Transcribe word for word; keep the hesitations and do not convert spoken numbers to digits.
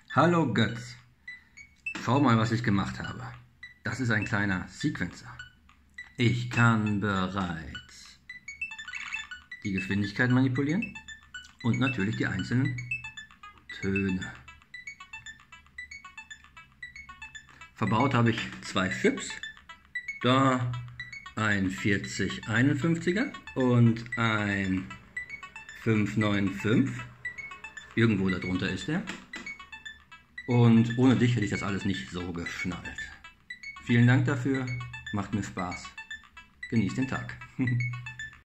Hallo Götz, schau mal, was ich gemacht habe. Das ist ein kleiner Sequencer. Ich kann bereits die Geschwindigkeit manipulieren und natürlich die einzelnen Töne. Verbaut habe ich zwei Chips, da ein vierzig einundfünfziger und ein fünf neun fünf. Irgendwo darunter ist er. Und ohne dich hätte ich das alles nicht so geschnallt. Vielen Dank dafür, macht mir Spaß. Genießt den Tag.